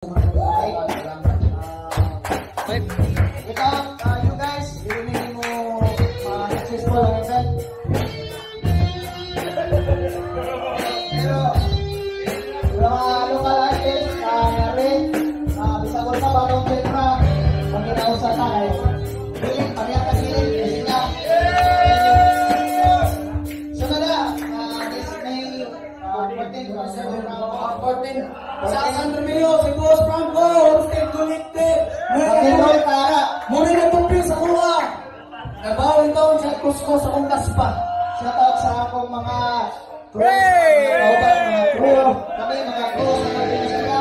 You guys, hindi mo successful ang event. Pero, mga local artists, narin, bisa ko sa bagong tema, pag inausa tayo. Biling, pamiyata biling, kasi nga. So na, this May 14, sa San Romeo, si Boss Franco, stay connected. Muna na tupi sa kuha. Nabawin taon siya Cusco sa kong kaspa. Shout out sa akong mga crew, kami mga crew sa Pilipinas.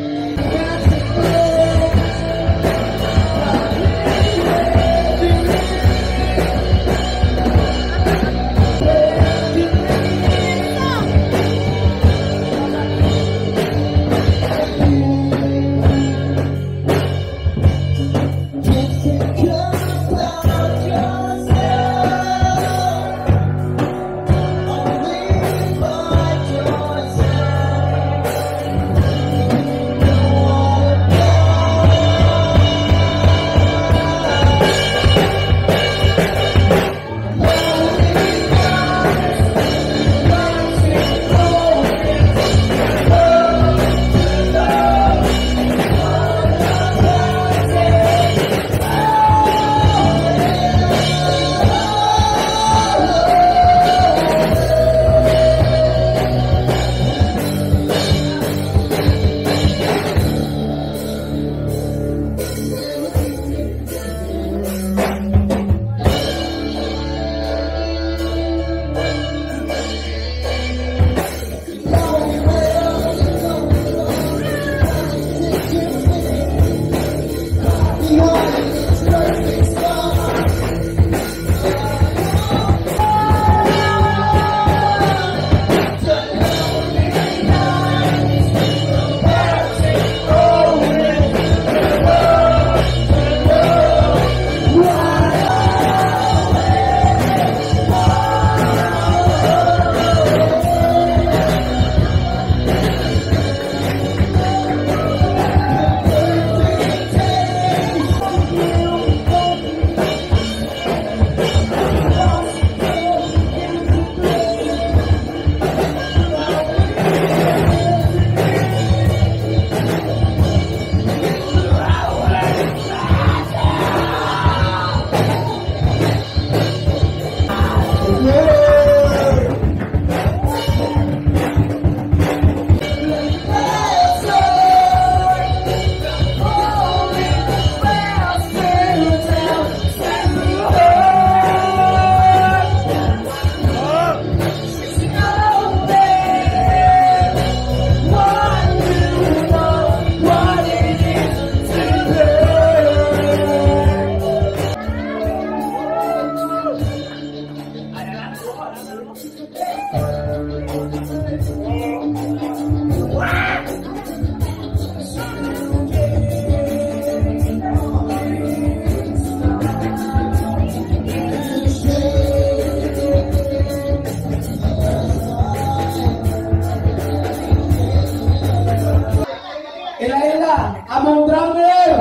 Among drummer,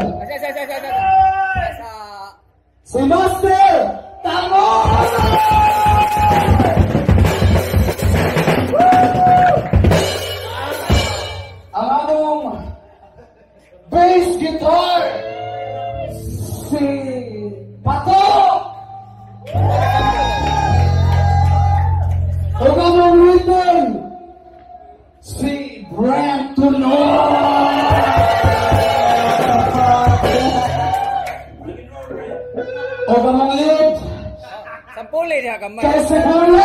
si Master Tango. Ang among bass guitar, si Pato. Ang among rhythm, si Brent Tunoy. O kamang lead, Sampuli niya kamay. kay Seguro.